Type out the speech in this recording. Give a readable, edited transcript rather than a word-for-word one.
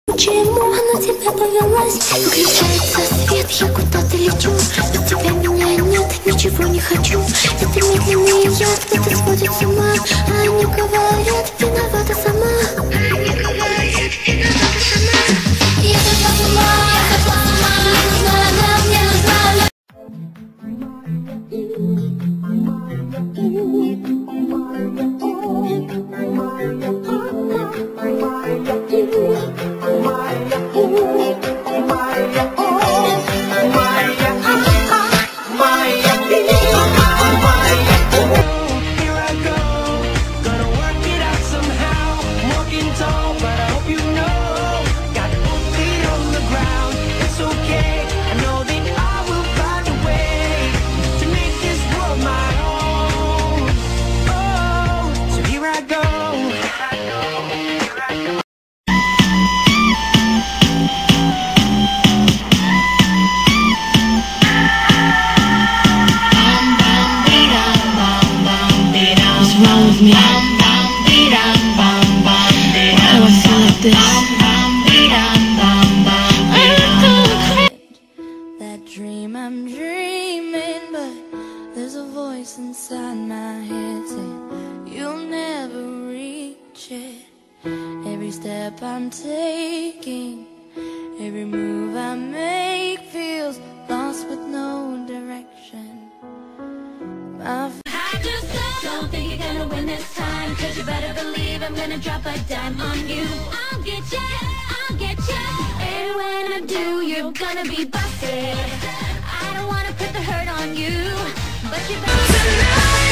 Почему она тебя повелась? Выключается свет, я куда-то лечу. От тебя меня нет, ничего не хочу. Это медленный яд, кто-то сводит с ума. А они говорят, виновата сама. Я сошла с ума, мне нужна она, мне нужна она. That dream I'm dreaming, but there's a voice inside my head saying you'll never reach it. Every step I'm taking, every move I make feels lost with no direction. I just don't think you're gonna win this time, 'cause you better believe I'm gonna drop a dime on you. I'll get ya, I'll get ya. And when I do, you're gonna be busted. I don't wanna put the hurt on you, but you better tonight.